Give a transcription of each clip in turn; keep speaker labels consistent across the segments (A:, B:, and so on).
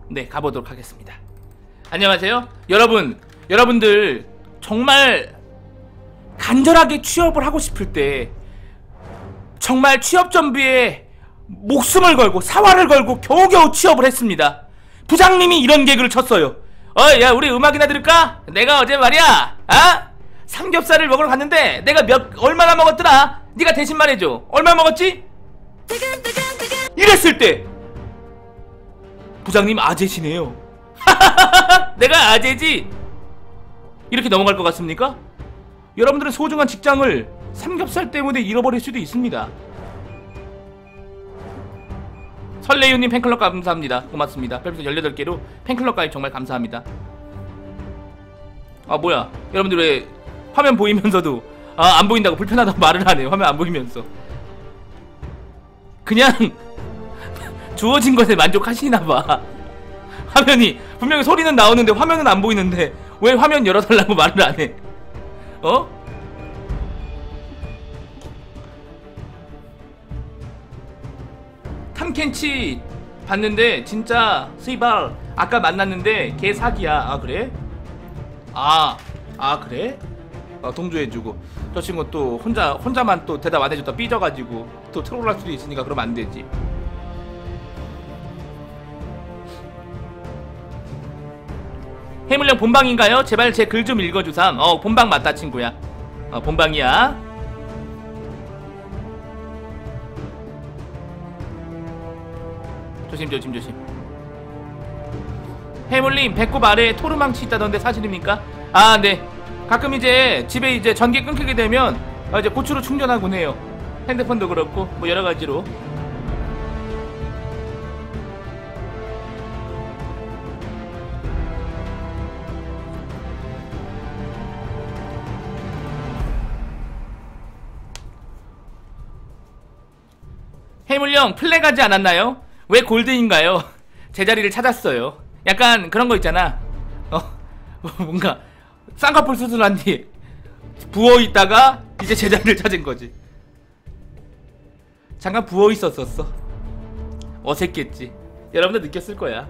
A: 네, 가보도록 하겠습니다. 안녕하세요. 여러분들 정말 간절하게 취업을 하고 싶을 때 정말 취업 준비에 목숨을 걸고 사활을 걸고 겨우겨우 취업을 했습니다. 부장님이 이런 개그를 쳤어요. 야, 우리 음악이나 들을까? 내가 어제 말이야, 삼겹살을 먹으러 갔는데 내가 얼마나 먹었더라? 네가 대신 말해줘. 얼마 먹었지? 이랬을 때 부장님 아재시네요. 내가 아재지? 이렇게 넘어갈 것 같습니까? 여러분들은 소중한 직장을 삼겹살 때문에 잃어버릴 수도 있습니다. 설레유님 팬클럽 감사합니다. 고맙습니다. 별풍선 18개로 팬클럽 가입 정말 감사합니다. 뭐야, 여러분들 왜 화면 보이면서도 안 보인다고 불편하다고 말을 하네요. 화면 안 보이면서. 그냥 주어진 것에 만족하시나봐. 화면이 분명히 소리는 나오는데 화면은 안 보이는데 왜 화면 열어달라고 말을 안 해? 탐켄치 봤는데 진짜 스이발 아까 만났는데 걔 사기야. 그래? 그래? 동조해주고 저 친구 또 혼자만 또 대답 안 해줬다 삐져가지고 또 트롤할 수도 있으니까 그러면 안 되지. 해물령 본방인가요? 제발 제 글 좀 읽어주삼. 본방 맞다 친구야. 본방이야. 조심. 해물님 배꼽 아래에 토르망치 있다던데 사실입니까? 네. 가끔 이제 집에 이제 전기 끊기게 되면 이제 고추로 충전하곤 해요. 핸드폰도 그렇고 뭐 여러가지로. 해물령 플래가지 않았나요? 왜 골드인가요? 제자리를 찾았어요. 약간 그런 거 있잖아. 뭔가 쌍꺼풀 수술한 뒤 부어있다가 이제 제자리를 찾은 거지. 잠깐 부어있었었어. 어색했지. 여러분들 느꼈을 거야.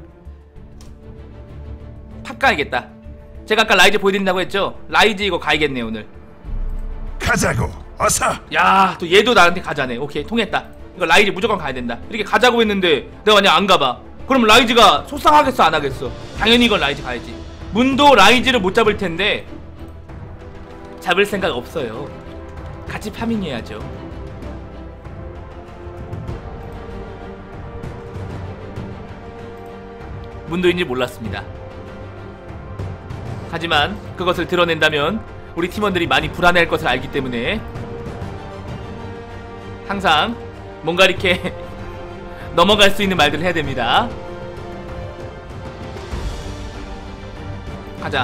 A: 탑 가야겠다. 제가 아까 라이즈 보여드린다고 했죠? 라이즈 이거 가야겠네 오늘.
B: 가자고 어서.
A: 야, 또 얘도 나한테 가자네. 오케이, 통했다. 이거 라이즈 무조건 가야 된다. 이렇게 가자고 했는데 내가 만약 안 가봐. 그럼 라이즈가 속상하겠어 안 하겠어? 당연히 이건 라이즈 가야지. 문도 라이즈를 못 잡을 텐데 잡을 생각 없어요. 같이 파밍 해야죠. 문도인지 몰랐습니다. 하지만 그것을 드러낸다면 우리 팀원들이 많이 불안해할 것을 알기 때문에 항상 뭔가 이렇게 넘어갈 수 있는 말들을 해야 됩니다. 가자.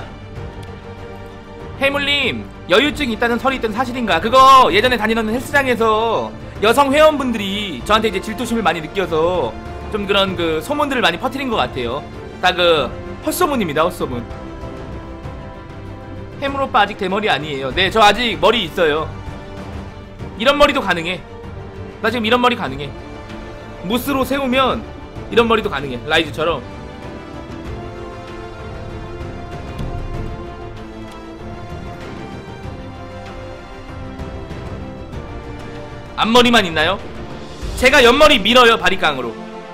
A: 해물님, 여유증 있다는 설이 있던 사실인가? 그거 예전에 다니던 헬스장에서 여성 회원분들이 저한테 이제 질투심을 많이 느껴서 좀 그런 그 소문들을 많이 퍼뜨린 것 같아요. 다 그 헛소문입니다. 헛소문. 해물 오빠 아직 대머리 아니에요. 네, 저 아직 머리 있어요. 이런 머리도 가능해. 나 지금 이런 머리 가능해. 무스로 세우면 이런 머리도 가능해. 라이즈처럼. 앞머리만 있나요? 제가 옆머리 밀어요. 바리깡으로.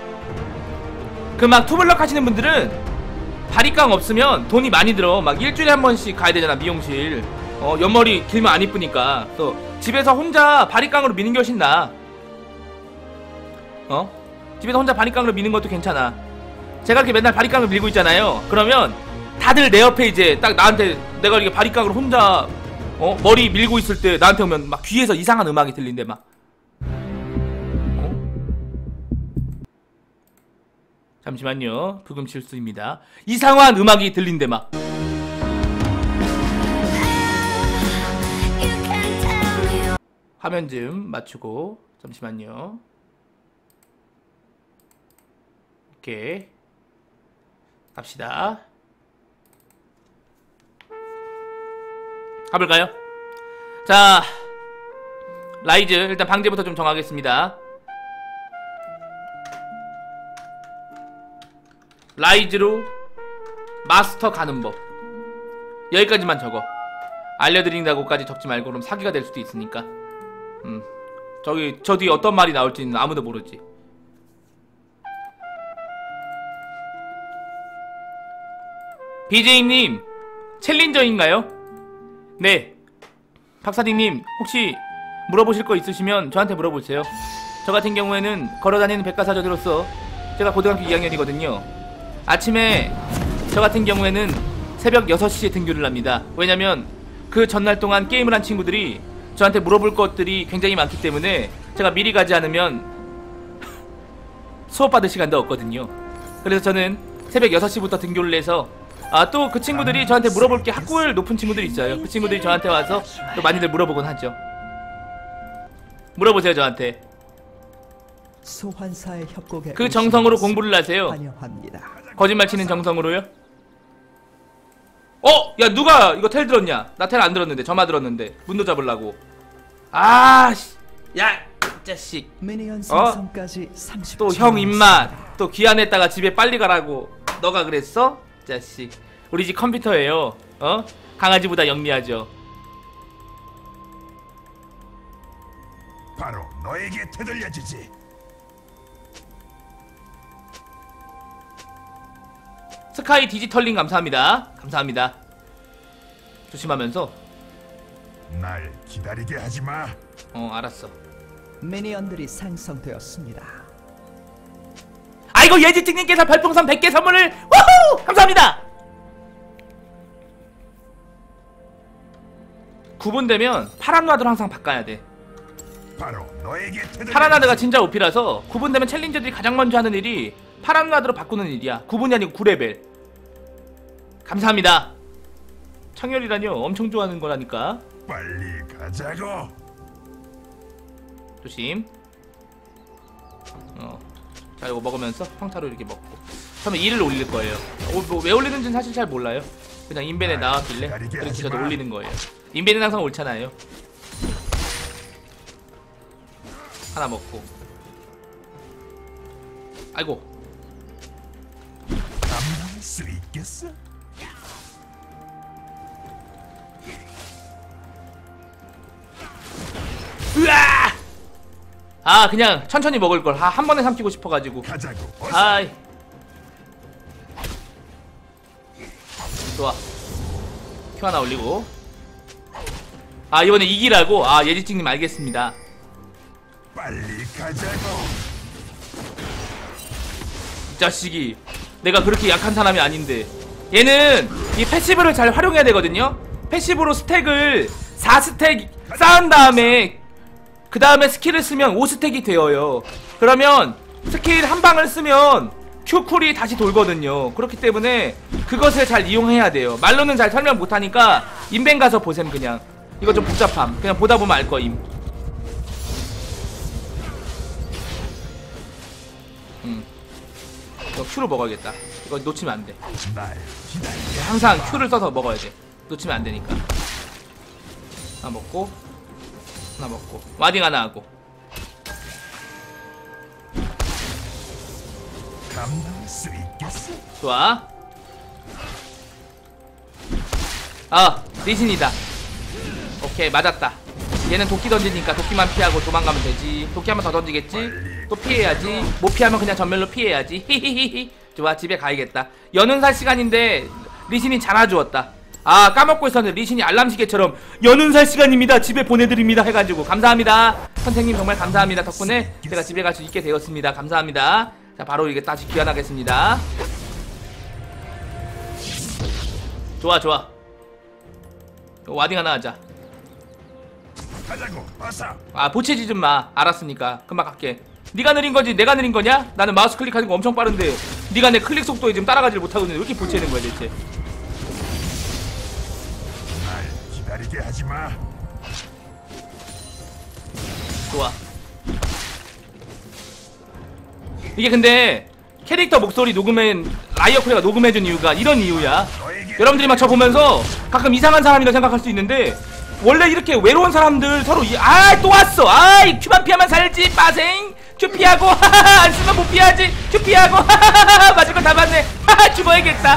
A: 그 막 투블럭 하시는 분들은 바리깡 없으면 돈이 많이 들어. 막 일주일에 한 번씩 가야 되잖아 미용실. 옆머리 길면 안 이쁘니까. 또 집에서 혼자 바리깡으로 미는 게 훨씬 나아. 집에서 혼자 바리깡으로 미는 것도 괜찮아. 제가 이렇게 맨날 바리깡을 밀고 있잖아요. 그러면 다들 내 옆에 이제 딱 나한테 내가 이렇게 바리깡으로 혼자 머리 밀고 있을 때 나한테 오면 막 귀에서 이상한 음악이 들린대 막. 잠시만요. 부금 실수입니다. 이상한 음악이 들린대 막. 화면 좀 맞추고 잠시만요. 오케이, 갑시다. 가볼까요? 자, 라이즈 일단 방제부터 좀 정하겠습니다. 라이즈로 마스터 가는 법. 여기까지만 적어. 알려드린다고까지 적지 말고 그럼 사기가 될 수도 있으니까. 저기 저 뒤에 어떤 말이 나올지는 아무도 모르지. BJ님 챌린저인가요? 네. 박사님님 혹시 물어보실 거 있으시면 저한테 물어보세요. 저 같은 경우에는 걸어다니는 백과사전으로서 제가 고등학교 2학년이거든요 아침에 저 같은 경우에는 새벽 6시에 등교를 합니다. 왜냐면 그 전날 동안 게임을 한 친구들이 저한테 물어볼 것들이 굉장히 많기 때문에 제가 미리 가지 않으면 수업받을 시간도 없거든요. 그래서 저는 새벽 6시부터 등교를 해서 또 그 친구들이 저한테 물어볼 게 학구열 높은 친구들이 있어요. 그 친구들이 저한테 와서 또 많이들 물어보곤 하죠. 물어보세요 저한테.
C: 소환사의 협곡에
A: 그 정성으로 공부를 하세요.
C: 환영합니다.
A: 거짓말 치는 정성으로요? 야 누가 이거 텔 들었냐? 나 텔 안 들었는데 점화 들었는데 문도 잡으려고. 아씨 야 자식.
C: 미니언 생성까지 30초.
A: 또 형 입맛 또 귀환했다가 집에 빨리 가라고 너가 그랬어? 자식. 우리 집 컴퓨터예요. 강아지보다 영리하죠.
B: 바로 너에게 되돌려주지.
A: 스카이 디지털링 감사합니다. 감사합니다. 조심하면서.
B: 날 기다리게 하지마.
A: 알았어.
C: 미니언들이 생성되었습니다.
A: 아이고 예지찍님께서 별풍선 100개 선물을 우후! 감사합니다. 9분 되면 파란 와드로 항상 바꿔야 돼.
B: 바로 너에게 되돌려주지.
A: 파란 와드가 진짜 OP라서 9분 되면 챌린저들이 가장 먼저 하는 일이 파란 와드로 바꾸는 일이야. 9분이 아니고 9레벨. 감사합니다. 창렬이라뇨. 엄청 좋아하는 거라니까.
B: 빨리 가자고.
A: 조심. 자 이거 먹으면서 평타로 이렇게 먹고 처음에 2를 올릴 거예요. 왜 올리는지는 사실 잘 몰라요. 그냥 인벤에 나왔길래 그렇게 저도 올리는 거예요. 인벤은 항상 옳잖아요. 하나 먹고. 아이고.
B: 감당할 수 있겠어?
A: 으아! 그냥 천천히 먹을걸. 한 번에 삼키고 싶어가지고.
B: 가자고. 어서.
A: 아이. 좋아. 큐 하나 올리고. 이번에 이기라고? 예지찍님 알겠습니다.
B: 빨리 가자고.
A: 이 자식이. 내가 그렇게 약한 사람이 아닌데. 얘는 이 패시브를 잘 활용해야 되거든요. 패시브로 스택을 4스택 쌓은 다음에 그 다음에 스킬을 쓰면 5스택이 되어요. 그러면 스킬 한 방을 쓰면 Q쿨이 다시 돌거든요. 그렇기 때문에 그것을 잘 이용해야 돼요. 말로는 잘 설명 못하니까 인벤 가서 보셈. 그냥 이거 좀 복잡함. 그냥 보다 보면 알 거임. 이거 Q로 먹어야겠다. 이거 놓치면 안 돼.
B: 날 기다리게.
A: 항상 Q를 써서 먹어야 돼. 놓치면 안 되니까. 하나 먹고 하나 먹고 와딩 하나 하고.
B: 감당할 수 있겠어?
A: 좋아. 리신이다. 오케이 맞았다. 얘는 도끼 던지니까 도끼만 피하고 도망가면 되지. 도끼 한 번 더 던지겠지? 또 피해야지. 못 피하면 그냥 전멸로 피해야지. 히히히히. 좋아 집에 가야겠다. 여는 살 시간인데 리신이 잘아주었다. 까먹고 있었는데 리신이 알람시계처럼 여는 살 시간입니다 집에 보내드립니다 해가지고 감사합니다. 선생님 정말 감사합니다. 덕분에 제가 집에 갈 수 있게 되었습니다. 감사합니다. 자 바로 이게 다시 귀환하겠습니다. 좋아 좋아. 와딩 하나 하자.
B: 가자고. 어서.
A: 보채지 좀 마. 알았으니까 금방 갈게. 네가 느린 거지 내가 느린 거냐? 나는 마우스 클릭하는 거 엄청 빠른데 네가 내 클릭 속도에 지금 따라가지를 못하고 있는데 왜 이렇게 보채는 거야 대체?
B: 날 기다리게 하지마.
A: 좋아. 이게 근데 캐릭터 목소리 녹음한 라이어크레가 녹음해준 이유가 이런 이유야. 여러분들이 막 저 보면서 가끔 이상한 사람이라 생각할 수 있는데 원래 이렇게 외로운 사람들 서로 또 왔어. 이 큐만 피하면 살지 빠생. 큐 피하고 안 쓰면 못 피하지. 큐 피하고 맞을 거 다 맞네. 죽어야겠다.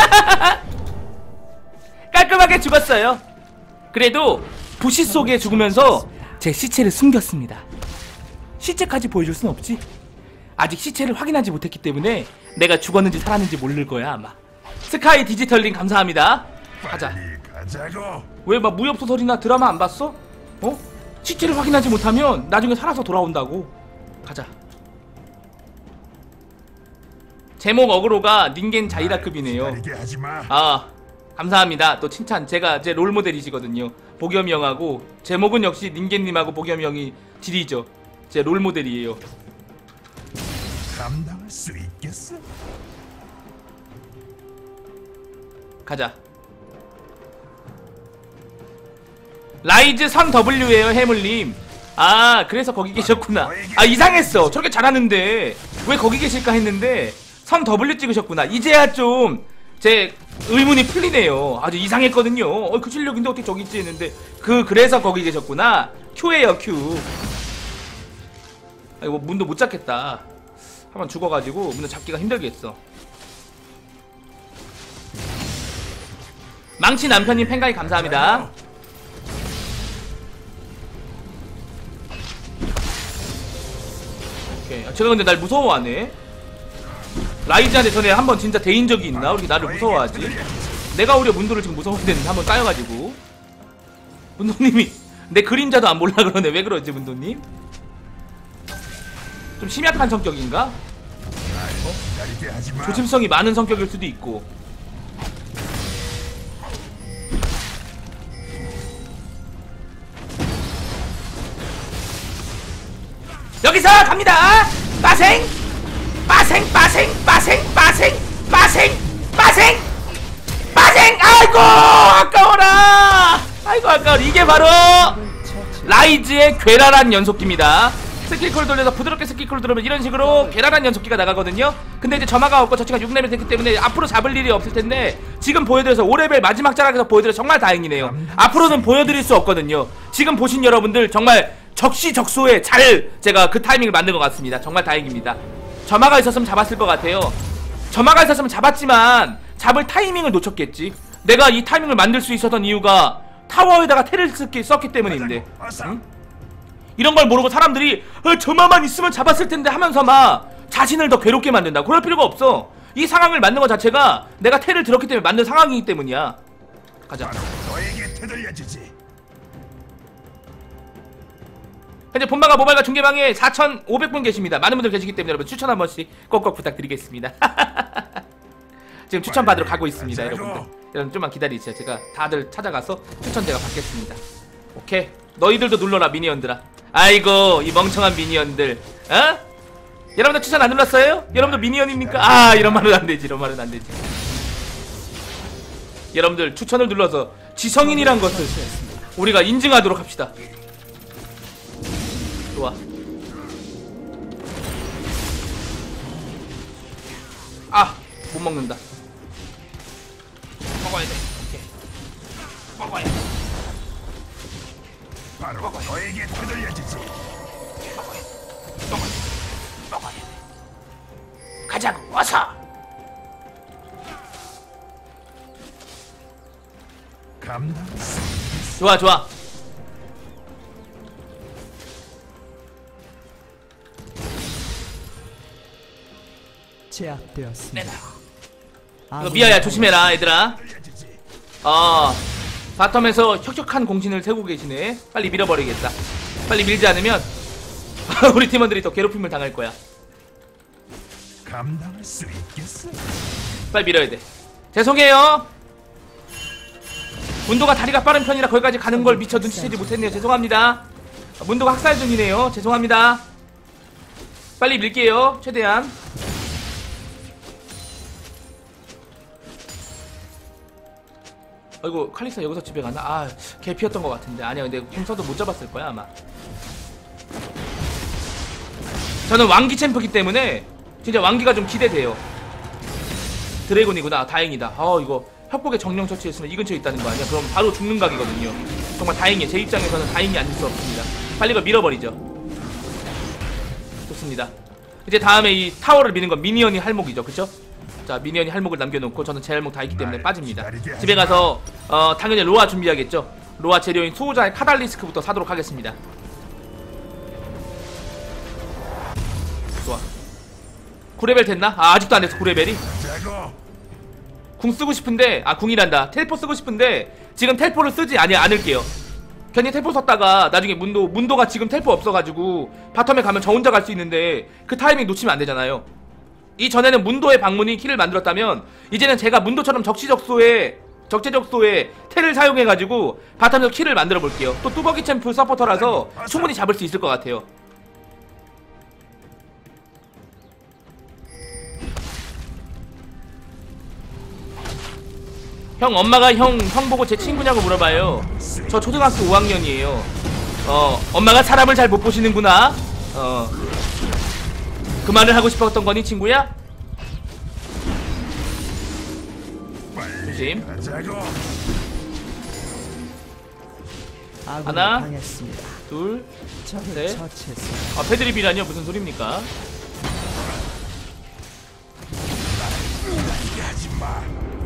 A: 깔끔하게 죽었어요. 그래도 부시 속에 죽으면서 제 시체를 숨겼습니다. 시체까지 보여줄 순 없지. 아직 시체를 확인하지 못했기 때문에 내가 죽었는지 살았는지 모를 거야 아마. 스카이 디지털링 감사합니다. 가자.
B: 빨리 가자고.
A: 왜 막 무협소설이나 드라마 안 봤어? 어? 시체를 확인하지 못하면 나중에 살아서 돌아온다고. 가자. 제목 어그로가 닌겐 자이라급이네요.
B: 기다리게 하지 마.
A: 아 감사합니다. 또 칭찬. 제가 제 롤모델이시거든요. 보겸이 형하고 제목은 역시 닌겐님하고 보겸이 형이 딜이죠. 제 롤모델이에요.
B: 감당할 수 있겠어?
A: 가자. 라이즈 3W에요 해물님. 아 그래서 거기 계셨구나. 아 이상했어. 저렇게 잘하는데 왜 거기 계실까 했는데 3W 찍으셨구나. 이제야 좀 제 의문이 풀리네요. 아주 이상했거든요. 그 실력인데 어떻게 저기 있지 했는데 그래서 거기 계셨구나. Q에요 Q. 아 이거 문도 못 잡겠다. 한번 죽어가지고 문도 잡기가 힘들겠어. 망치 남편님 팬가입 감사합니다. 오케이. 제가 근데 날 무서워하네. 라이즈한테 전에 한번 진짜 대인 적이 있나? 왜 이렇게 나를 무서워하지? 내가 오히려 문도를 지금 무서워했는데 한번 까여가지고. 문도님이 내 그림자도 안 몰라 그러네. 왜 그러지 문도님? 좀 심약한 성격인가?
B: 기다리게 하지 마.
A: 조심성이 많은 성격일 수도 있고. 여기서 갑니다. 빠생 빠생 빠생 빠생 빠생 빠생 빠생 빠생. 아이고 아까워라. 아이고 아까워. 이게 바로 라이즈의 괴랄한 연속기입니다. 스킬콜 돌려서 부드럽게 스킬콜 들으면 이런 식으로 괴랄한 연속기가 나가거든요. 근데 이제 점화가 없고 저 친구가 6레벨 됐기 때문에 앞으로 잡을 일이 없을 텐데 지금 보여드려서 5레벨 마지막 자락에서 보여드려서 정말 다행이네요. 앞으로는 보여드릴 수 없거든요. 지금 보신 여러분들 정말 적시적소에 잘 제가 그 타이밍을 만든 것 같습니다. 정말 다행입니다. 점화가 있었으면 잡았을 것 같아요. 점화가 있었으면 잡았지만 잡을 타이밍을 놓쳤겠지. 내가 이 타이밍을 만들 수 있었던 이유가 타워에다가 테를 썼기 때문인데. 응? 이런 걸 모르고 사람들이 점화만 있으면 잡았을 텐데 하면서 막 자신을 더 괴롭게 만든다. 그럴 필요가 없어. 이 상황을 만든 것 자체가 내가 테를 들었기 때문에 만든 상황이기 때문이야. 가자.
B: 너에게 되돌려주지.
A: 현재 본방과 모바일과 중계방에 4,500분 계십니다. 많은 분들 계시기 때문에 여러분 추천 한 번씩 꼭꼭 부탁드리겠습니다. 지금 추천 받으러 가고 있습니다. 여러분들 여러분 좀만 기다리세요. 제가 다들 찾아가서 추천 제가 받겠습니다. 오케이. 너희들도 눌러라 미니언들아. 아이고 이 멍청한 미니언들. 어? 여러분들 추천 안 눌렀어요? 여러분들 미니언입니까? 아 이런 말은 안되지. 이런 말은 안되지. 여러분들 추천을 눌러서 지성인이란 것을 우리가 인증하도록 합시다. 좋아. 아! 못 먹는다. 먹어야 돼. 오케이. 먹어야 돼.
B: 바로 너에게 되돌려주지.
A: 먹어야 돼. 먹어야 돼. 가자고. 어서.
B: 감당할 수 있겠어?
A: 좋아 좋아.
C: 제압되었습니다.
A: 이거 미아야 조심해라 얘들아. 바텀에서 혁혁한 공신을 세우고 계시네. 빨리 밀어버리겠다. 빨리 밀지 않으면 우리 팀원들이 더 괴롭힘을 당할 거야.
B: 감당할 수 있겠어?
A: 빨리 밀어야 돼. 죄송해요. 문도가 다리가 빠른 편이라 거기까지 가는 걸 미처 눈치채지 못했네요. 죄송합니다. 문도가 학살 중이네요. 죄송합니다. 빨리 밀게요. 최대한. 아이고 칼리사 여기서 집에 가나? 아 개피였던 것 같은데. 아니야 근데 공서도 못 잡았을 거야 아마. 저는 왕기 챔프기 때문에 진짜 왕기가 좀 기대돼요. 드래곤이구나. 다행이다. 이거 협곡에 정령 처치했으면 이 근처에 있다는 거 아니야? 그럼 바로 죽는 각이거든요. 정말 다행이에요. 제 입장에서는 다행이 아닐 수 없습니다. 빨리 이거 밀어버리죠. 좋습니다. 이제 다음에 이 타워를 미는 건 미니언이 할 몫이죠. 그쵸? 자, 미니언이 할목을 남겨놓고 저는 제 할목 다 있기 때문에 빠집니다.
B: 기다리게 하지
A: 집에 가서 당연히 로아 준비하겠죠. 로아 재료인 수호자의 카달리스크부터 사도록 하겠습니다. 좋아. 9레벨 됐나? 아, 아직도 안 됐어. 9레벨이.
B: 자고
A: 궁 쓰고 싶은데, 아, 궁이란다. 텔포 쓰고 싶은데 지금 텔포를 쓰지 않을게요. 괜히 텔포 썼다가 나중에 문도가 지금 텔포 없어가지고 바텀에 가면 저 혼자 갈 수 있는데 그 타이밍 놓치면 안 되잖아요. 이전에는 문도의 방문이 킬을 만들었다면 이제는 제가 문도처럼 적재적소에 텔을 사용해가지고 바텀에서 킬을 만들어 볼게요. 또 뚜벅이 챔프 서포터라서 충분히 잡을 수 있을 것 같아요. 형, 엄마가 형 보고 제 친구냐고 물어봐요. 저 초등학교 5학년이에요. 엄마가 사람을 잘 못 보시는구나. 그 말을 하고 싶었던 거니, 친구야? 조심.
B: 가자고
C: 아군이
A: 하나.
C: 당했습니다.
A: 둘,
C: 적을
A: 셋.
C: 처치했습니다.
A: 아, 패드립이라뇨? 무슨 소리입니까?
B: 하지마.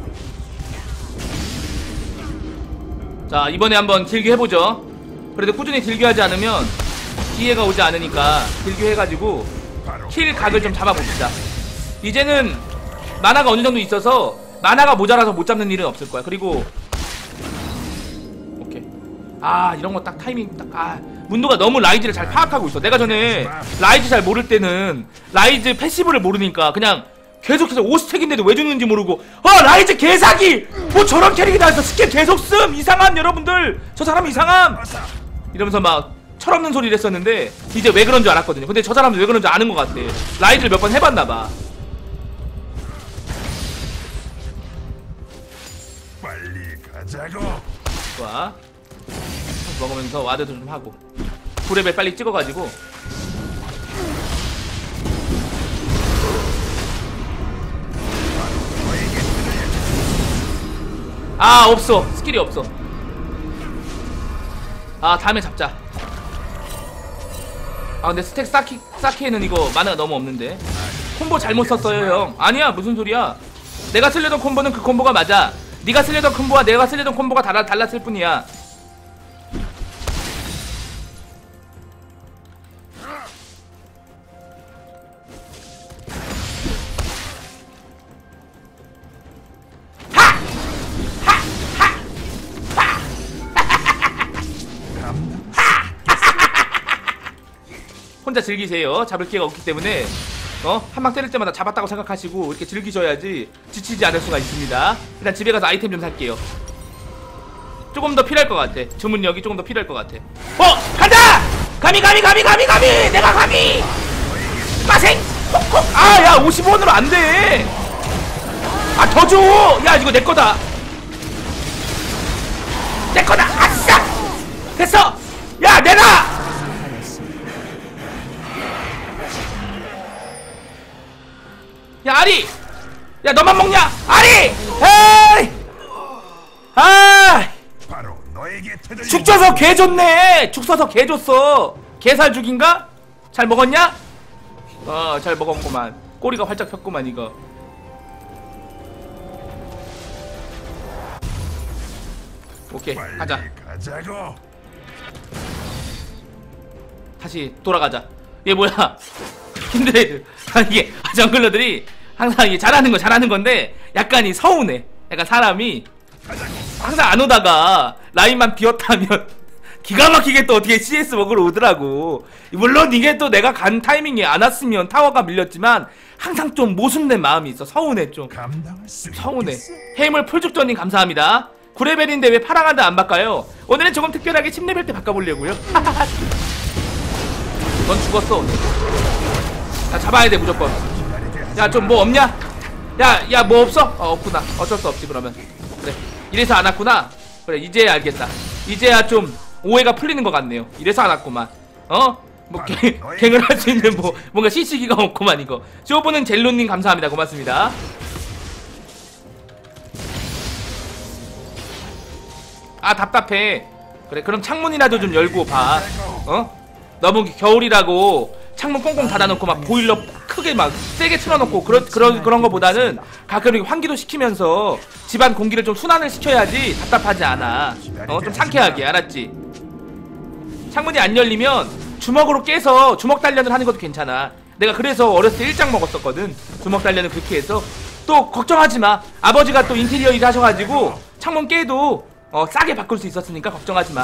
A: 자, 이번에 한번 딜교 해보죠. 그래도 꾸준히 딜교하지 않으면 기회가 오지 않으니까 딜교해가지고 킬 각을 좀 잡아봅시다. 이제는 만화가 어느 정도 있어서 만화가 모자라서 못 잡는 일은 없을 거야. 그리고 오케이. 아, 이런 거 딱 타이밍 딱. 아, 문도가 너무 라이즈를 잘 파악하고 있어. 내가 전에 라이즈 잘 모를 때는 라이즈 패시브를 모르니까 그냥 계속해서 5스택인데도 왜 주는지 모르고 라이즈 개사기! 뭐 저런 캐릭이 나와서 스킬 계속 씀! 이상함 여러분들! 저 사람 이상함! 이러면서 막 철없는 소리를 했었는데 이제 왜 그런 줄 알았거든요. 근데 저 사람도 왜 그런 줄 아는 것 같아. 라이즈를 몇 번 해봤나봐.
B: 빨리 가자고.
A: 좋아. 먹으면서 와드도 좀 하고 9레벨 빨리 찍어가지고 아, 없어. 스킬이 없어. 아, 다음에 잡자. 아, 근데 스택 쌓기에는 이거 마나가 너무 없는데. 콤보 잘못 썼어요, 형. 아니야, 무슨 소리야. 내가 쓰려던 콤보는 그 콤보가 맞아. 네가 쓰려던 콤보와 내가 쓰려던 콤보가 달랐을 뿐이야. 혼자 즐기세요. 잡을 기회가 없기 때문에 한 방 때릴 때마다 잡았다고 생각하시고 이렇게 즐기셔야지 지치지 않을 수가 있습니다. 일단 집에 가서 아이템 좀 살게요. 조금 더 필요할 것 같아. 주문력이 조금 더 필요할 것 같아. 간다! 감히! 내가 감히! 빠생! 콕콕! 아, 야, 50원으로 안 돼! 아, 더 줘! 야, 이거 내 거다! 내 거다! 아싸! 됐어! 야, 내놔! 야, 아리! 야, 너만 먹냐? 아리! 에이! 아!
B: 바로 너에게 되돌려.
A: 죽 쪄서 개 줬네! 죽 써서 개 줬어! 개살 죽인가? 잘 먹었냐? 잘 먹었구만. 꼬리가 활짝 폈구만, 이거. 오케이,
B: 빨리
A: 가자.
B: 가자고.
A: 다시 돌아가자. 얘 뭐야? 킨드레이드. 이게 정글러들이 항상 이게 잘하는 건데 약간 이 서운해. 약간 사람이 항상 안 오다가 라인만 비었다면 기가 막히게 또 어떻게 CS 먹으러 오더라고. 물론 이게 또 내가 간 타이밍에 안 왔으면 타워가 밀렸지만 항상 좀 모순된 마음이 있어. 서운해 좀.
B: 감당할 수
A: 서운해.
B: 있겠어?
A: 해물 풀죽전님 감사합니다. 9레벨인데 왜 파랑한다 안 바꿔요? 오늘은 조금 특별하게 10레벨 때 바꿔보려고요. 넌 죽었어. 야, 잡아야 돼 무조건. 야, 좀 뭐 없냐? 야, 뭐 없어? 없구나. 어쩔 수 없지 그러면. 그래, 이래서 안 왔구나. 그래, 이제야 알겠다. 이제야 좀 오해가 풀리는 것 같네요. 이래서 안 왔구만. 뭐 갱을 할 수 있는 뭐 뭔가 시시기가 없구만 이거. 쇼보는 젤로님 감사합니다. 고맙습니다. 아, 답답해. 그래, 그럼 창문이라도 좀 열고 봐. 너무 겨울이라고 창문 꽁꽁 닫아놓고 막 보일러 크게 막 세게 틀어놓고 그런 거보다는 가끔 이렇게 환기도 시키면서 집안 공기를 좀 순환을 시켜야지 답답하지 않아. 좀 상쾌하게, 알았지? 창문이 안 열리면 주먹으로 깨서 주먹 단련을 하는 것도 괜찮아. 내가 그래서 어렸을 때 일장 먹었었거든. 주먹 단련을 그렇게 해서. 또 걱정하지마. 아버지가 또 인테리어 일 하셔가지고 창문 깨도 싸게 바꿀 수 있었으니까 걱정하지마.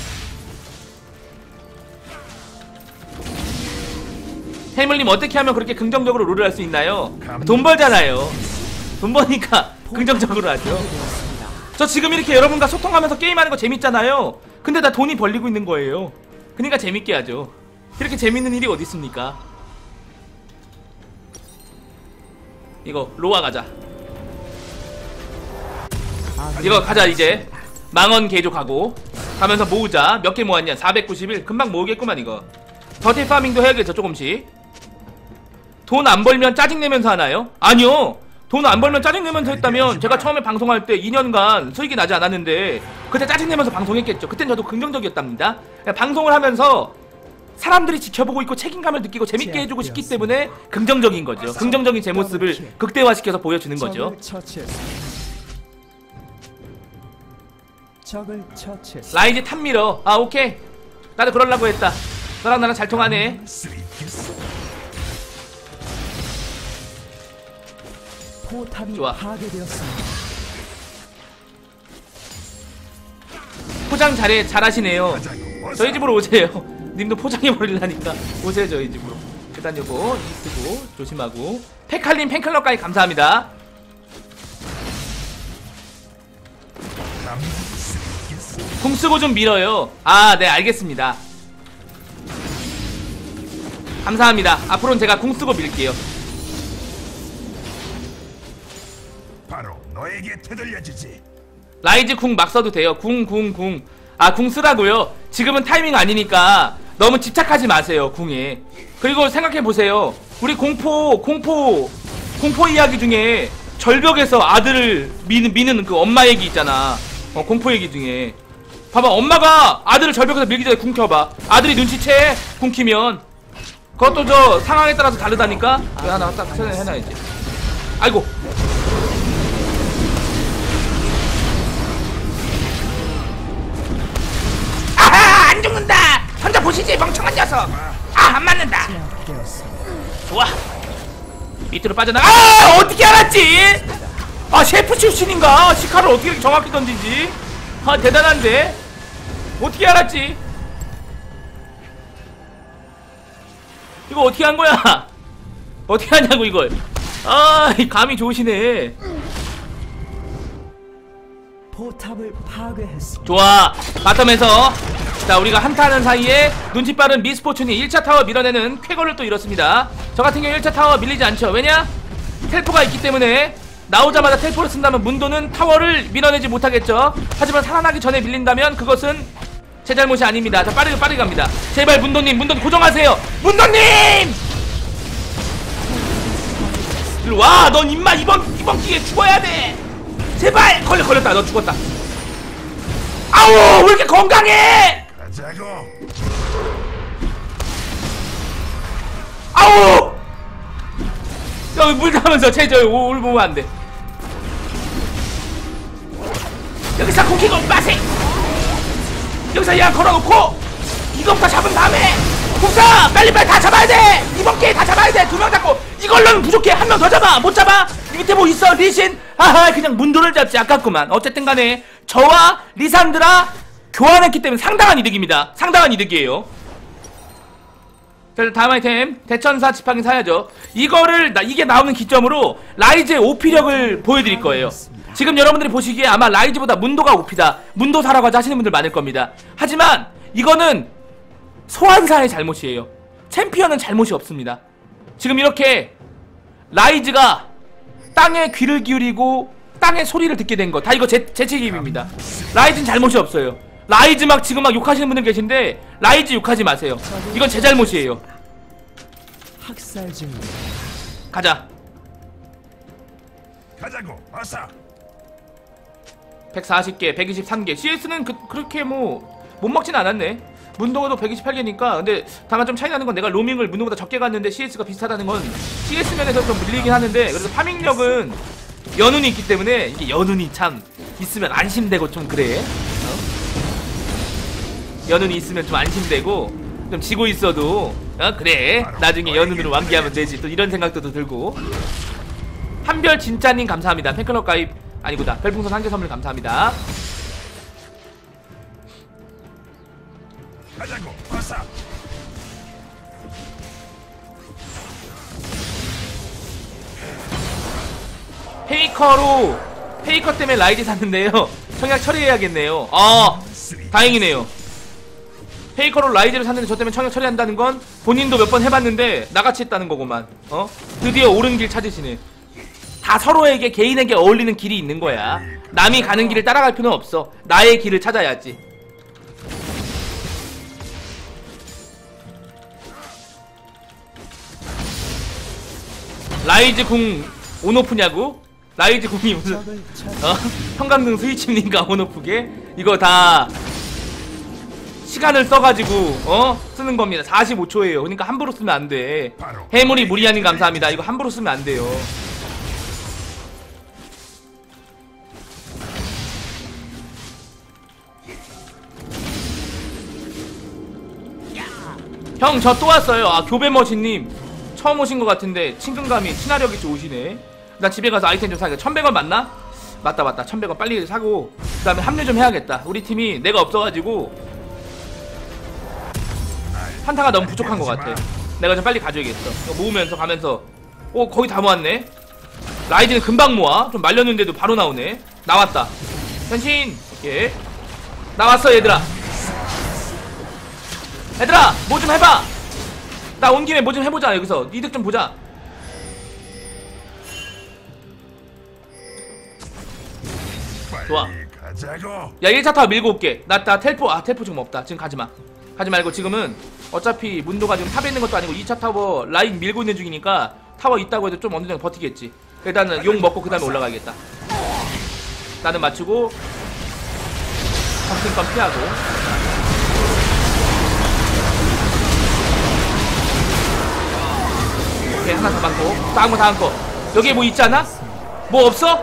A: 해물님 어떻게 하면 그렇게 긍정적으로 롤을 할 수 있나요? 돈 벌잖아요. 돈 버니까 긍정적으로 하죠. 저 지금 이렇게 여러분과 소통하면서 게임하는 거 재밌잖아요. 근데 다 돈이 벌리고 있는 거예요. 그러니까 재밌게 하죠. 이렇게 재밌는 일이 어디 있습니까? 이거 로아 가자. 이거 가자. 이제 망원 개족하고 가면서 모으자. 몇 개 모았냐? 491. 금방 모으겠구만 이거. 더티 파밍도 해야겠죠 조금씩. 돈 안 벌면 짜증내면서 하나요? 아니요. 돈 안 벌면 짜증내면서 했다면 제가 처음에 방송할 때 2년간 수익이 나지 않았는데 그때 짜증내면서 방송했겠죠. 그땐 저도 긍정적이었답니다. 방송을 하면서 사람들이 지켜보고 있고 책임감을 느끼고 재밌게 해주고 싶기 때문에 긍정적인 거죠. 긍정적인 제 모습을 극대화시켜서 보여주는 거죠. 라이즈 탑밀어. 아 오케이. 나도 그러려고 했다. 너랑 나랑 잘 통하네. 좋아. 포장 잘하시네요. 저희 집으로 오세요. 님도 포장해버리려니까 오세요 저희 집으로. 일단 요거 이 쓰고 조심하고. 페칼님 팬클럽까지 감사합니다. 궁 쓰고 좀 밀어요. 아 네 알겠습니다. 감사합니다. 앞으로는 제가 궁 쓰고 밀게요.
B: 바로 너에게 되돌려주지.
A: 라이즈 궁 막 써도 돼요. 궁. 아 궁 쓰라고요? 지금은 타이밍 아니니까 너무 집착하지 마세요 궁에. 그리고 생각해보세요. 우리 공포 이야기 중에 절벽에서 아들을 미는 그 엄마 얘기 있잖아. 공포 얘기 중에 봐봐. 엄마가 아들을 절벽에서 밀기 전에 궁 켜봐. 아들이 눈치채 궁 키면. 그것도 저 상황에 따라서 다르다니까. 이거 하나 딱 해놔야지. 아이고. 아하 안 죽는다. 혼자 보시지 멍청한 녀석. 아 안 맞는다. 좋아. 밑으로 빠져나가. 아 어떻게 알았지? 아 셰프 출신인가? 시카를 어떻게 이렇게 정확히 던지지? 아 대단한데? 어떻게 알았지? 이거 어떻게 한 거야? 어떻게 하냐고 이걸. 아 감이 좋으시네.
C: 포탑을 파괴했습니다.
A: 좋아. 바텀에서 자 우리가 한타하는 사이에 눈치 빠른 미스포춘이 1차 타워 밀어내는 쾌거를 또 이뤘습니다. 저 같은 경우 1차 타워 밀리지 않죠. 왜냐? 텔포가 있기 때문에 나오자마자 텔포를 쓴다면 문도는 타워를 밀어내지 못하겠죠. 하지만 살아나기 전에 밀린다면 그것은 제 잘못이 아닙니다. 자 빠르게 갑니다. 제발 문도님 고정하세요. 문도님! 일로와. 넌 임마 이번 기회에 죽어야 돼. 제발. 걸렸다. 너 죽었다. 아우 왜 이렇게 건강해.
B: 가자고.
A: 아우 여기 물 타면서 쟤저 올 보면 안돼. 여기서 쿠키고 빠세. 여기서 얘랑 걸어놓고 이것부터 잡은 다음에 국사 빨리 다 잡아야 돼. 이번 기회에 다 잡아야 돼. 2명 잡고 이걸로는 부족해. 1명 더 잡아. 못 잡아. 밑에 뭐 있어 리신. 아하 그냥 문도를 잡지. 아깝구만. 어쨌든 간에 저와 리산드라 교환했기 때문에 상당한 이득입니다. 상당한 이득이에요. 자 다음 아이템 대천사 지팡이 사야죠. 이거를 이게 나오는 기점으로 라이즈의 OP력을 보여드릴 거예요. 지금 여러분들이 보시기에 아마 라이즈보다 문도가 OP다. 문도 사라고 하시는 분들 많을 겁니다. 하지만 이거는 소환사의 잘못이에요. 챔피언은 잘못이 없습니다. 지금 이렇게 라이즈가 땅에 귀를 기울이고 땅의 소리를 듣게 된 거 다 이거 제 책임입니다. 라이즈는 잘못이 없어요. 라이즈 지금 욕하시는 분들 계신데 라이즈 욕하지 마세요. 이건 제 잘못이에요.
C: 학살 중입니다.
A: 가자.
B: 가자고. 어서.
A: 140개 123개 CS는 그렇게 뭐 못 먹진 않았네. 문도가도 128개니까. 근데 다만 좀 차이 나는 건 내가 로밍을 문도보다 적게 갔는데 CS가 비슷하다는 건 CS 면에서 좀 밀리긴 하는데, 그래서 파밍력은 연운이 있기 때문에 이게 연운이 참 있으면 안심되고 좀 그래. 연운이 있으면 좀 안심되고, 좀 지고 있어도 그래 나중에 연운으로 완기하면 되지, 또 이런 생각도 들고. 한별 진짜님 감사합니다. 팬클럽 가입 아니구나, 별풍선 1개 선물 감사합니다.
B: 가자고. 어서.
A: 페이커 때문에 라이즈 샀는데요. 청약 처리해야겠네요. 다행이네요. 페이커로 라이즈를 샀는데 저 때문에 청약 처리한다는 건 본인도 몇 번 해봤는데 나같이 했다는 거구만. 드디어 옳은 길 찾으시네. 다 서로에게 개인에게 어울리는 길이 있는 거야. 남이 가는 길을 따라갈 필요는 없어. 나의 길을 찾아야지. 라이즈 궁 온오프냐고? 라이즈 궁이 무슨 형광등 스위치입니까? 온오프게? 이거 다 시간을 써가지고 쓰는 겁니다. 45초예요. 그러니까 함부로 쓰면 안 돼. 해물이 무리하님 감사합니다. 이거 함부로 쓰면 안 돼요. 형 저 또 왔어요. 교배머신님 처음 오신 것 같은데 친근감이 친화력이 좋으시네. 나 집에 가서 아이템 좀 사야겠다. 1100원 맞나? 맞다 1100원 빨리 사고 그 다음에 합류 좀 해야겠다. 우리 팀이 내가 없어가지고 한타가 너무 부족한 것 같아. 내가 좀 빨리 가져야겠어. 이거 모으면서 가면서 거의 다 모았네. 라이즈는 금방 모아. 좀 말렸는데도 바로 나오네. 나왔다. 변신. 오케이 나왔어 얘들아. 얘들아 뭐 좀 해봐. 나 온 김에 뭐 좀 해보자. 여기서 이득 좀 보자. 좋아. 야 1차 타워 밀고 올게. 나 텔포 지금 없다. 지금 가지마. 가지 말고 지금은 어차피 문도가 지금 탑에 있는 것도 아니고 2차 타워 라인 밀고 있는 중이니까 타워 있다고 해도 좀 어느 정도 버티겠지. 일단은 용 먹고 그 다음에 올라가야겠다. 나는 맞추고 점핑감 피하고. 오케이 하나 더 많고 다음 거 여기에 뭐 있지 않아? 뭐 없어?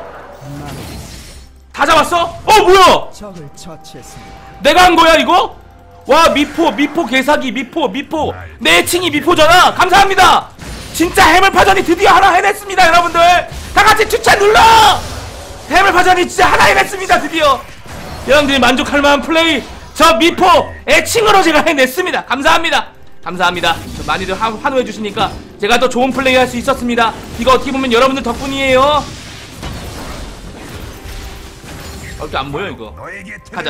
A: 다 잡았어? 뭐야?
C: 적을 처치했습니다.
A: 내가 한 거야 이거? 와 미포 개사기 미포 내 칭이 미포잖아. 감사합니다. 진짜 해물파전이 드디어 하나 해냈습니다. 여러분들 다같이 추천 눌러. 해물파전이 진짜 하나 해냈습니다. 드디어 여러분들이 만족할 만한 플레이 저 미포 애칭으로 제가 해냈습니다. 감사합니다. 많이들 환호해 주시니까 제가 더 좋은 플레이 할 수 있었습니다. 이거 어떻게 보면 여러분들 덕분이에요. 이렇게 안 보여 이거. 가자.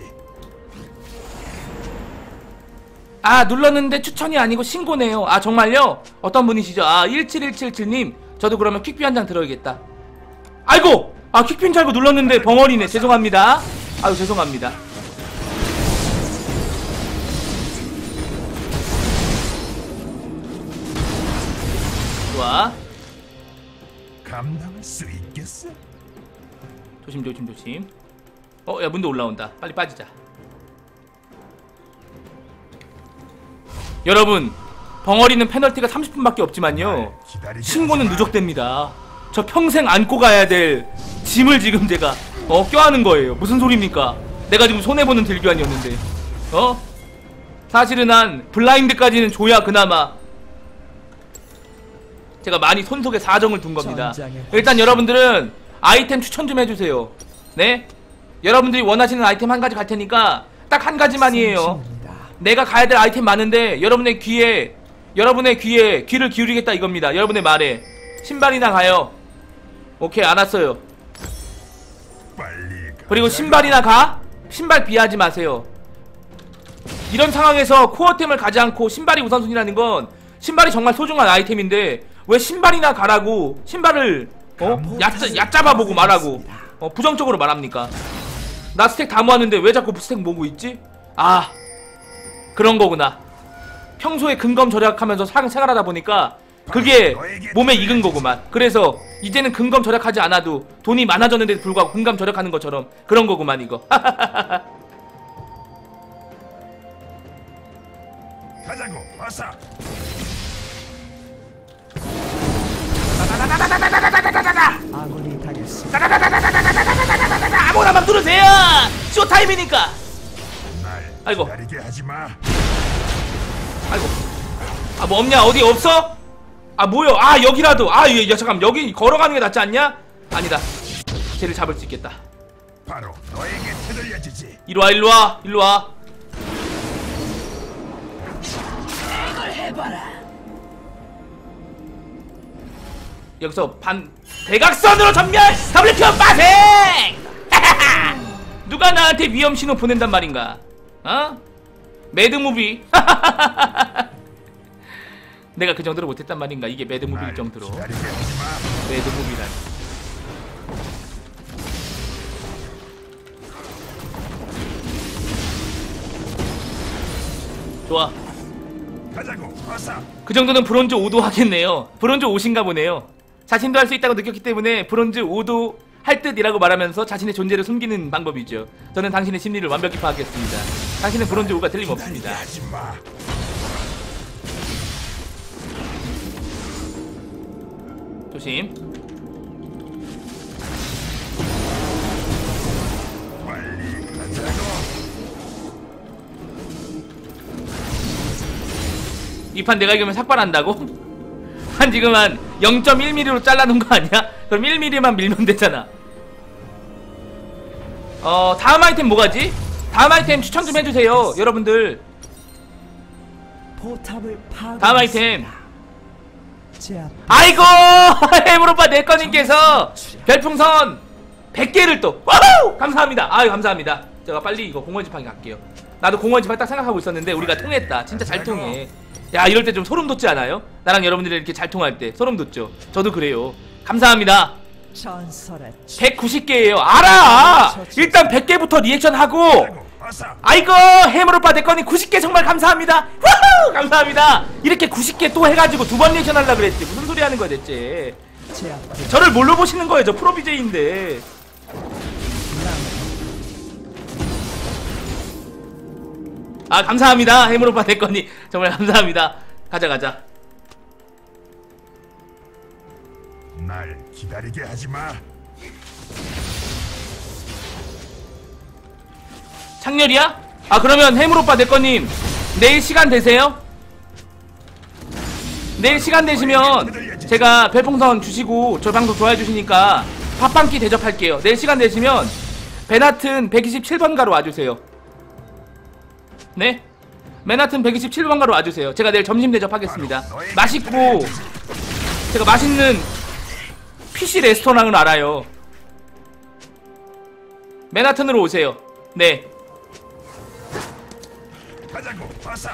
A: 눌렀는데 추천이 아니고 신고네요. 정말요? 어떤 분이시죠? 17177님 저도 그러면 퀵비 한 장 들어야겠다. 아이고! 퀵비인 줄 알고 눌렀는데 벙어리네. 죄송합니다. 죄송합니다. 좋아.
B: 감당할 수 있겠어?
A: 조심. 야 문도 올라온다. 빨리 빠지자. 여러분 벙어리는 페널티가 30분밖에 없지만요 신고는 누적됩니다. 저 평생 안고 가야 될 짐을 지금 제가 껴안은 거예요. 무슨 소리입니까? 내가 지금 손해보는 딜교환이었는데 사실은 한 블라인드까지는 줘야 그나마 제가 많이 손속에 사정을 둔 겁니다. 일단 여러분들은 아이템 추천 좀 해주세요. 네? 여러분들이 원하시는 아이템 한 가지 갈 테니까 딱 한 가지만이에요. 내가 가야 될 아이템 많은데 여러분의 귀에 귀를 기울이겠다 이겁니다. 여러분의 말에 신발이나 가요. 오케이 알았어요. 그리고 신발이나 가? 신발 비하지 마세요. 이런 상황에서 코어템을 가지 않고 신발이 우선순위라는 건 신발이 정말 소중한 아이템인데 왜 신발이나 가라고 신발을 얕잡아보고 말하고 부정적으로 말합니까? 나 스택 다 모았는데 왜 자꾸 스택 모으고 있지? 그런 거구나. 평소에 근검 절약하면서 생활하다 보니까 그게 몸에 익은 거구만. 그래서 이제는 근검 절약하지 않아도 돈이 많아졌는데도 불구하고 근검 절약하는 것처럼 그런 거구만 이거.
C: 파괴했습니다.
A: 아무거나 막 누르세요. 쇼타임이니까.
B: 날
A: 아이고.
B: 기다리게 하지 마.
A: 아이고. 아 뭐 없냐? 어디 없어? 아 뭐요? 아 여기라도. 아 야, 잠깐 여기 걸어가는 게 낫지 않냐? 아니다. 쟤를 잡을 수 있겠다.
B: 바로 너에게 되돌려주지.
A: 일로와 일로와 일로와. 여기서 대각선으로 전멸! WQ 빠생! 누가 나한테 위험 신호 보낸단 말인가? 어? 매드무비. 내가 그 정도로 못했단 말인가? 이게 매드무비일
B: 날
A: 정도로.
B: 기다리게 하지 마.
A: 매드무비란. 좋아.
B: 가자고. 어서.
A: 그 정도는 브론즈 5도 하겠네요. 브론즈 5인가 보네요. 자신도 할 수 있다고 느꼈기 때문에 브론즈 5도 할 듯이라고 말하면서 자신의 존재를 숨기는 방법이죠. 저는 당신의 심리를 완벽히 파악했습니다. 당신은 브론즈 5가 틀림없습니다.
B: 기다리게 하지 마.
A: 조심.
B: 빨리 가자고.
A: 이 판 내가 이기면 삭발한다고? 한 지금 한 0.1mm로 잘라놓은 거 아니야? 그럼 1mm만 밀면 되잖아. 다음 아이템 뭐가지? 다음 아이템 추천 좀 해주세요 여러분들.
C: 포탑을 파괴했습니다.
A: 다음 아이템.
C: 제 앞
A: 아이고 해물오빠 내꺼님께서 별풍선 100개를 또 와우! 감사합니다. 아유 감사합니다. 제가 빨리 이거 공원지팡이 갈게요. 나도 공원지팡이 딱 생각하고 있었는데 우리가 통했다. 진짜 잘 통해. 야 이럴 때 좀 소름 돋지 않아요? 나랑 여러분들이 이렇게 잘 통할 때 소름 돋죠? 저도 그래요. 감사합니다.
C: 전설의
A: 190개예요 알아. 일단 100개부터 리액션하고.
B: 가자고. 어서.
A: 아이고 해물오빠 내꺼님 90개 정말 감사합니다. 와우! 감사합니다. 이렇게 90개 또 해가지고 두 번 리액션 하려고 그랬지. 무슨 소리 하는 거야 대체.
C: 제 앞에
A: 저를 뭘로 보시는 거예요? 저 프로 BJ인데. 아 감사합니다 해물오빠 내꺼니 정말 감사합니다. 가자 가자.
B: 날 기다리게 하지 마.
A: 창렬이야? 아 그러면 해물오빠 내꺼님 내일 시간 되세요? 내일 시간 되시면 제가 별풍선 주시고 저 방송 좋아해 주시니까 밥 한 끼 대접할게요. 내일 시간 되시면 맨하튼 127번가로 와주세요. 네? 맨하튼 127번가로 와주세요. 제가 내일 점심 대접하겠습니다. 맛있고 제가 맛있는 PC 레스토랑을 알아요. 맨하튼으로 오세요. 네.
B: 가자고. 어서.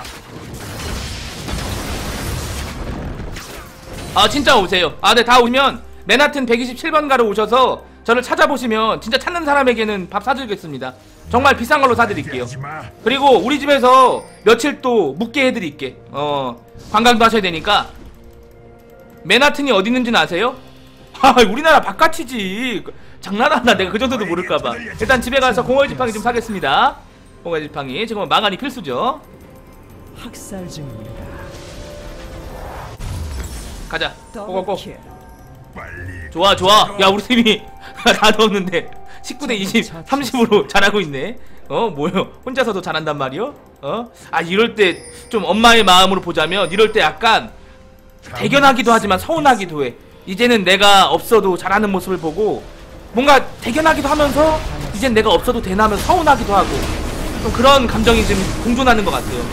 A: 아 진짜 오세요. 아 네 다 오면 맨하튼 127번가로 오셔서 저를 찾아보시면 진짜 찾는 사람에게는 밥 사드리겠습니다. 정말 비싼 걸로 사드릴게요.
B: 하지 마.
A: 그리고 우리 집에서 며칠 또 묵게 해드릴게. 관광도 하셔야 되니까. 맨하튼이 어디 있는지는 아세요? 아 우리나라 바깥이지. 장난하나 내가 그 정도도 모를까봐. 일단 집에 가서 공월지팡이 좀 사겠습니다. 공월지팡이 지금은 망한이 필수죠.
C: 학살 중입니다.
A: 가자. 고고고.
C: 더블킬.
B: 빨리.
A: 좋아 좋아. 야 우리 팀이 다 넣었는데 19대 20 30으로 잘하고 있네. 뭐요? 혼자서도 잘한단 말이요? 아 이럴 때 좀 엄마의 마음으로 보자면 이럴 때 약간 대견하기도 하지만 서운하기도 해. 이제는 내가 없어도 잘하는 모습을 보고 뭔가 대견하기도 하면서 이젠 내가 없어도 되나 하면서 서운하기도 하고 좀 그런 감정이 지금 공존하는 것 같아요.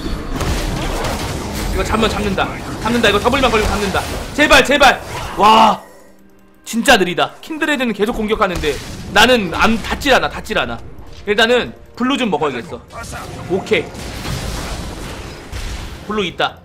A: 이거 잡는다. 이거 더블만 걸리면 잡는다. 제발 제발. 와 진짜 느리다. 킨드레드는 계속 공격하는데 나는 닿질 않아. 일단은 블루 좀 먹어야겠어.
B: 어서.
A: 오케이 블루 있다.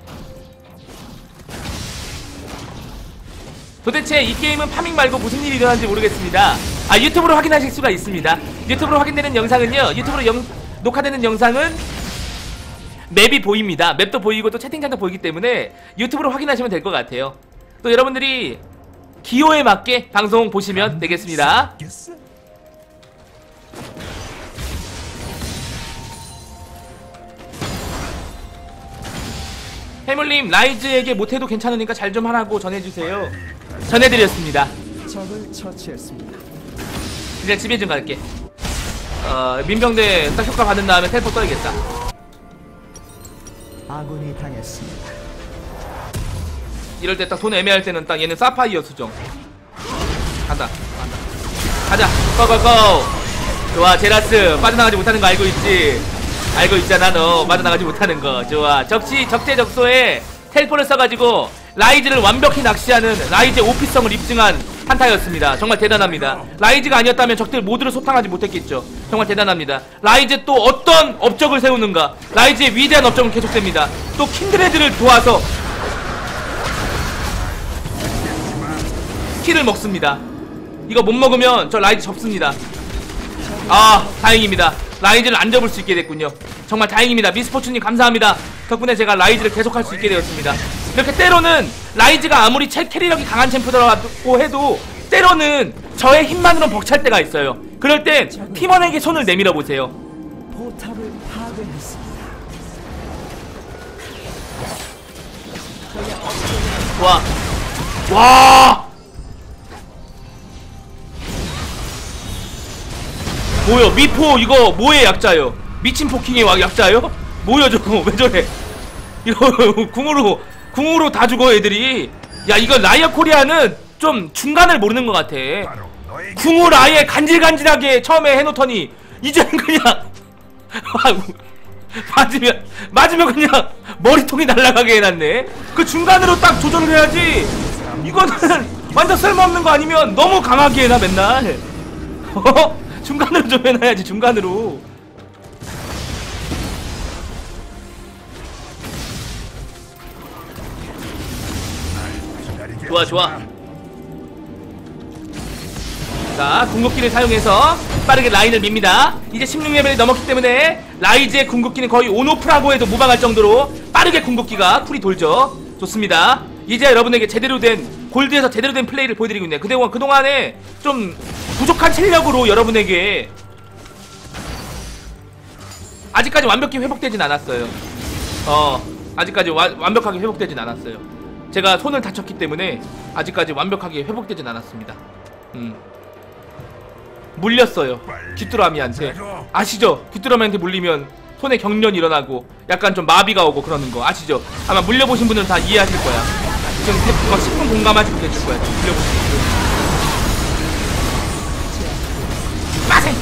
A: 도대체 이 게임은 파밍 말고 무슨 일이 일어나는지 모르겠습니다. 아 유튜브로 확인하실 수가 있습니다. 유튜브로 확인되는 영상은요, 유튜브로 녹화되는 영상은 맵이 보입니다. 맵도 보이고 또 채팅창도 보이기 때문에 유튜브로 확인하시면 될 것 같아요. 또 여러분들이 기호에 맞게 방송 보시면 되겠습니다.
B: 있겠어?
A: 해물님 라이즈에게 못해도 괜찮으니까 잘 좀 하라고 전해주세요. 전해드렸습니다.
C: 적을 처치했습니다.
A: 이제 집에 좀 갈게. 민병대 딱 효과 받은 다음에 텔포 떠야겠다.
C: 아군이 당했습니다.
A: 이럴 때 딱 돈 애매할 때는 딱 얘는 사파이어 수정. 간다. 가자. 고고고. 좋아, 제라스 빠져나가지 못하는 거 알고 있지? 알고 있잖아, 너 빠져나가지 못하는 거. 좋아. 적재적소에 텔포를 써가지고 라이즈를 완벽히 낚시하는 라이즈의 오피성을 입증한 한타였습니다. 정말 대단합니다. 라이즈가 아니었다면 적들 모두를 소탕하지 못했겠죠. 정말 대단합니다. 라이즈 또 어떤 업적을 세우는가. 라이즈의 위대한 업적은 계속됩니다. 또 킨드레드를 도와서 키를 먹습니다. 이거 못 먹으면 저 라이즈 접습니다. 아, 다행입니다. 라이즈를 안 접을 수 있게 됐군요. 정말 다행입니다. 미스포츠님 감사합니다. 덕분에 제가 라이즈를 계속할 수 있게 되었습니다. 이렇게 때로는 라이즈가 아무리 캐리력이 강한 챔프더라고 해도 때로는 저의 힘만으로는 벅찰 때가 있어요. 그럴 땐 팀원에게 손을 내밀어 보세요.
C: 포탑을 파괴했습니다.
A: 좋아. 와! 뭐요? 미포 이거 뭐의 약자요? 미친 포킹의 약자요? 뭐야 저거 왜 저래? 이거 궁으로 다 죽어 애들이. 야, 이거 라이어 코리아는 좀 중간을 모르는 것 같아.
B: 바로 너에게
A: 궁을 아예 간질간질하게 처음에 해놓더니 이제는 그냥 맞으면 그냥 머리통이 날아가게 해놨네. 그 중간으로 딱 조절을 해야지. 이거는 완전 쓸모없는 거 아니면 너무 강하게 해놔 맨날. 중간으로 좀 해놔야지. 중간으로.
B: 기다리게
A: 좋아
B: 하지
A: 좋아.
B: 마.
A: 자, 궁극기를 사용해서 빠르게 라인을 밉니다. 이제 16레벨이 넘었기 때문에 라이즈의 궁극기는 거의 온오프라고 해도 무방할 정도로 빠르게 궁극기가 쿨이 돌죠. 좋습니다. 이제 여러분에게 제대로 된 골드에서 제대로 된 플레이를 보여드리고 있네요. 그동안에 좀 부족한 체력으로 여러분에게 아직까지 완벽히 회복되진 않았어요. 아직까지 완벽하게 회복되진 않았어요. 제가 손을 다쳤기 때문에 아직까지 완벽하게 회복되진 않았습니다. 물렸어요. 귀뚜라미한테. 아시죠? 귀뚜라미한테 물리면 손에 경련이 일어나고 약간 좀 마비가 오고 그러는 거 아시죠? 아마 물려보신 분들은 다 이해하실 거야. 지금 막 10분 공감하시고 계실 거야. 물려보신 분들. 빠생!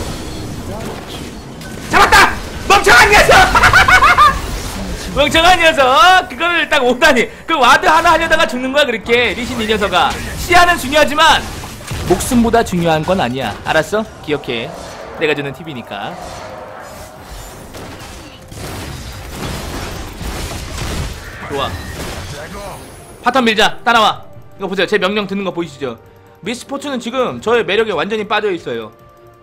A: 잡았다! 멍청한 녀석! 멍청한 녀석! 그거를 딱 오다니. 그 와드 하나 하려다가 죽는 거야 그렇게. 리신 이 녀석아. 시야는 중요하지만 목숨보다 중요한 건 아니야. 알았어? 기억해. 내가 주는 팁이니까. 좋아. 파턴 밀자. 따라와. 이거 보세요. 제 명령 듣는 거 보이시죠? 미스포츠는 지금 저의 매력에 완전히 빠져있어요.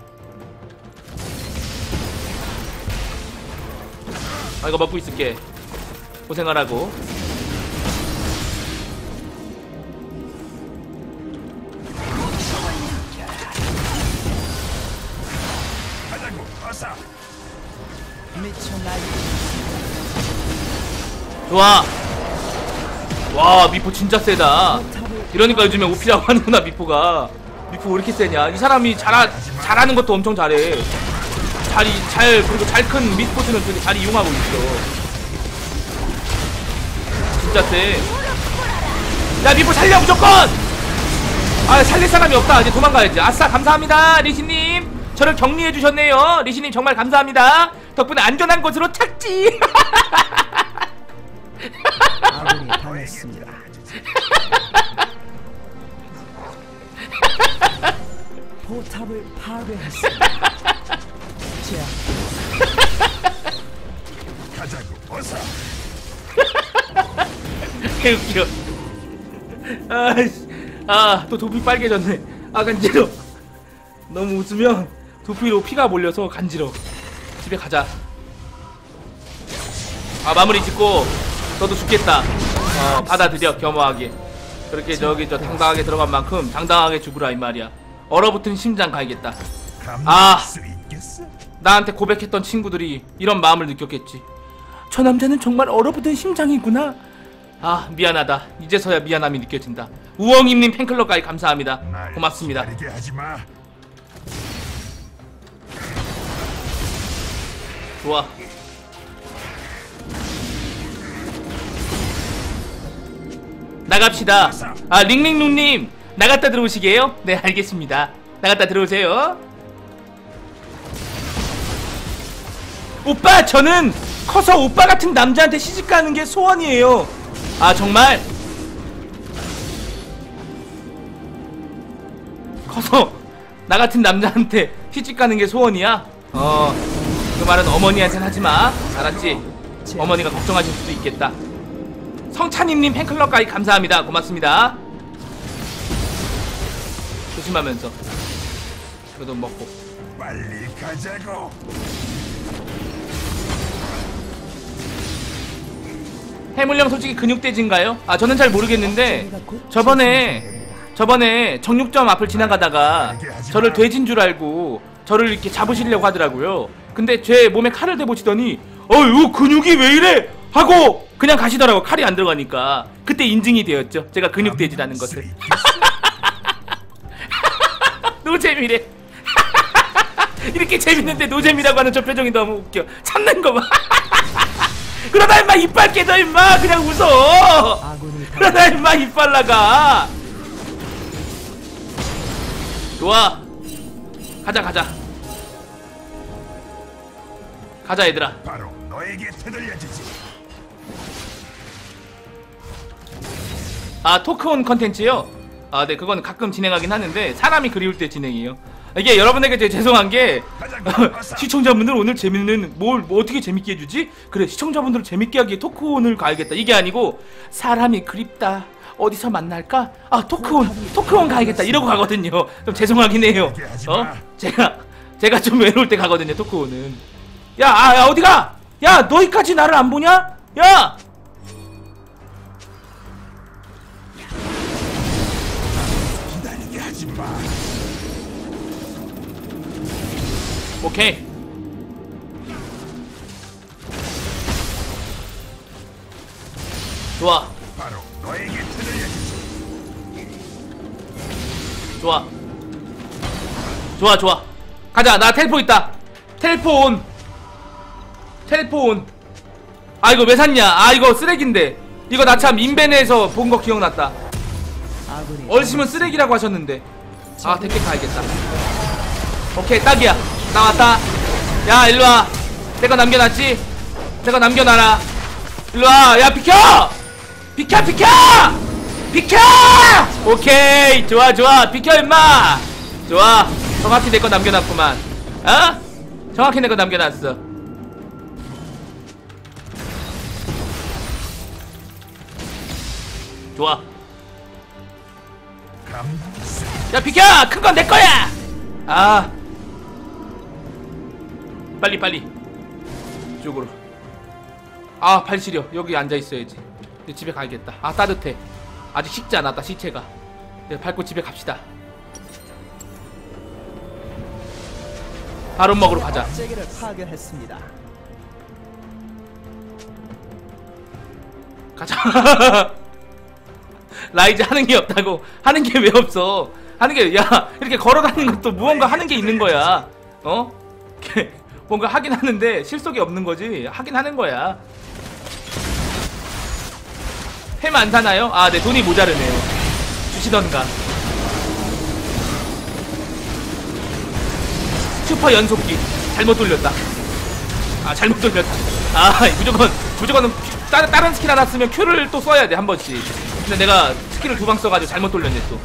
A: 아, 이거 먹고 있을게. 고생하라고.
B: 가자고 어서.
C: 미쳐 날뛰
A: 좋아. 와, 미포 진짜 세다. 이러니까 요즘에 오피라고 하는구나. 미포가. 미포 왜 이렇게 세냐. 이 사람이 잘하는 것도 엄청 잘해. 그리고 잘 큰 미스포츠는 되게 잘 이용하고 있어. 진짜 세. 야, 미포 살려 무조건. 아, 살릴 사람이 없다. 이제 도망가야지. 아싸, 감사합니다 리시님. 저를 격리해주셨네요. 리시님 정말 감사합니다. 덕분에 안전한 곳으로 착지.
C: 아군이 당했습니다. 포탑을 파괴했습니다.
B: 가자고 어서.
A: 개웃겨. 또 두피 빨개졌네. 아, 간지러. 너무 웃으면 두피로 피가 몰려서 간지러. 집에 가자. 아, 마무리 짓고 너도 죽겠다. 받아들여. 겸허하게. 그렇게 저기 당당하게 들어간 만큼 당당하게 죽으라 이 말이야. 얼어붙은 심장 가야겠다. 아,
B: 수 있겠어?
A: 나한테 고백했던 친구들이 이런 마음을 느꼈겠지. 저 남자는 정말 얼어붙은 심장이구나. 아, 미안하다. 이제서야 미안함이 느껴진다. 우엉님님 팬클럽 가입 감사합니다.
B: 날
A: 고맙습니다.
B: 기다리게 하지 마.
A: 좋아. 나갑시다. 아, 링링룽님 나갔다 들어오시게요? 네, 알겠습니다. 나갔다 들어오세요. 오빠, 저는 커서 오빠 같은 남자한테 시집가는 게 소원이에요. 아, 정말? 커서 나 같은 남자한테 시집가는 게 소원이야? 그 말은 어머니한테는 하지마. 알았지? 어머니가 걱정하실 수도 있겠다. 성찬님님 팬클럽 가입 감사합니다. 고맙습니다. 조심하면서 이거 좀 먹고.
B: 빨리 가자고.
A: 해물령 솔직히 근육돼지인가요? 아, 저는 잘 모르겠는데 저번에 정육점 앞을 지나가다가 저를 돼진 줄 알고 저를 이렇게 잡으시려고 하더라고요. 근데 제 몸에 칼을 대보시더니 이거 근육이 왜 이래? 하고 그냥 가시더라고. 칼이 안 들어가니까. 그때 인증이 되었죠, 제가 근육돼지라는 것을. 노잼이래. 이렇게 재밌는데 노잼이라고 하는 저 표정이 너무 웃겨. 참는 거 봐. 그러다 임마 이빨 깨져 임마. 그냥 웃어. 그러다 임마 이빨 나가. 좋아. 가자 가자 얘들아.
B: 바로 너에게 되돌려주지.
A: 아, 토크온 컨텐츠요? 아, 네, 그건 가끔 진행하긴 하는데 사람이 그리울 때 진행이에요. 이게 여러분에게 되게 죄송한 게 시청자분들 오늘 재밌는 뭐 어떻게 재밌게 해주지? 그래, 시청자분들을 재밌게 하기에 토크온을 가야겠다 이게 아니고 사람이 그립다, 어디서 만날까? 아, 토크온 가야겠다 이러고 가거든요. 좀 죄송하긴 해요. 제가 좀 외로울 때 가거든요, 토크온은. 야, 어디가? 야, 너희까지 나를 안 보냐? 야!
B: 기다리게 하지 마.
A: 오케이. 좋아.
B: 바로 너에게 되돌려주지.
A: 좋아. 가자. 나 텔포 있다. 텔포 온. 아, 이거 왜 샀냐? 아, 이거 쓰레기인데. 이거 나 참 인벤에서 본 거 기억났다. 얼씨면 쓰레기라고 하셨는데. 아, 데켓 가야겠다. 오케이, 딱이야. 나왔다. 야, 일로와. 내가 남겨놨지? 내가 남겨놔라. 일로와. 야, 비켜! 오케이. 좋아. 비켜 임마. 좋아. 정확히 내 거 남겨놨구만. 정확히 내 거 남겨놨어. 좋아. 야, 비켜! 큰 건 내 거야! 아. 빨리. 이쪽으로. 아, 발 시려. 여기 앉아있어야지. 이제 집에 가야겠다. 아, 따뜻해. 아직 식지 않았다, 시체가. 내가 밟고 집에 갑시다. 바로 먹으러 가자.
C: 세계를 파괴했습니다.
A: 가자. 라이즈 하는 게 없다고. 하는 게 왜 없어? 하는 게, 야, 이렇게 걸어다니는 것도 무언가 하는 게 있는 거야. 뭔가 하긴 하는데 실속이 없는 거지. 하긴 하는 거야. 햄 안 사나요? 아, 네, 돈이 모자르네요. 주시던가. 슈퍼 연속기 잘못 돌렸다. 무조건 다른 스킬 하나 쓰면 Q를 또 써야 돼, 한 번씩. 근데 내가 스킬을 2방 써가지고 잘못 돌렸네 또.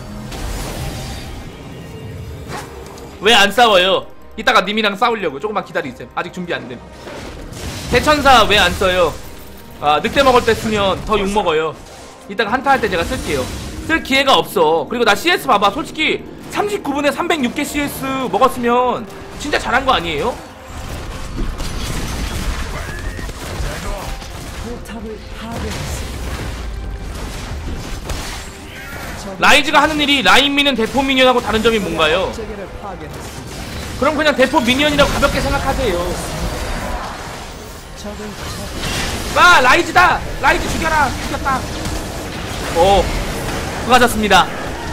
A: 왜 안 싸워요? 이따가 님이랑 싸우려고. 조금만 기다리세요. 아직 준비 안 됨. 대천사 왜 안 써요? 아, 늑대 먹을 때 쓰면 더 욕먹어요. 이따가 한타 할 때 제가 쓸게요. 쓸 기회가 없어. 그리고 나 CS 봐봐. 솔직히 39분에 306개 CS 먹었으면 진짜 잘한 거 아니에요?
C: 포탑을 파괴했습니다.
A: 라이즈가 하는 일이 라인 미는 대포 미니언하고 다른 점이 뭔가요?
C: 세계를 파괴했습니다.
A: 그럼 그냥 대포 미니언이라고 가볍게 생각하세요.
C: 적을
A: 와, 라이즈다! 라이즈 죽여라! 죽였다! 수고하셨습니다.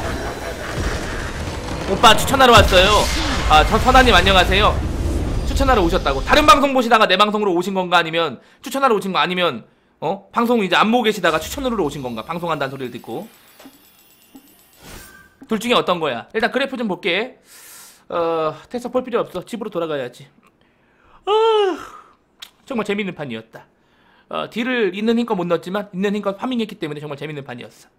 A: 오빠 추천하러 왔어요. 아, 선아님 안녕하세요. 추천하러 오셨다고. 다른 방송 보시다가 내 방송으로 오신 건가? 아니면 추천하러 오신 거 아니면 방송 이제 안 보고 계시다가 추천으로 오신 건가? 방송한다는 소리를 듣고. 둘 중에 어떤 거야? 일단 그래프 좀 볼게. 테스트 볼 필요 없어. 집으로 돌아가야지. 정말 재밌는 판이었다. 딜을 있는 힘껏 못 넣었지만 있는 힘껏 파밍했기 때문에 정말 재밌는 판이었어.